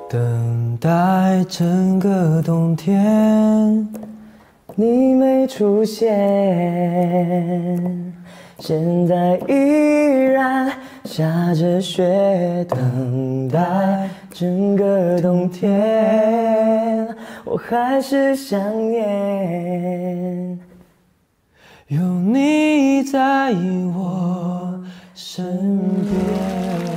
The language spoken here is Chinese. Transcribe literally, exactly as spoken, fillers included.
等待整个冬天，你没出现，现在依然下着雪，等待整个冬天，我还是想念有你在我身边。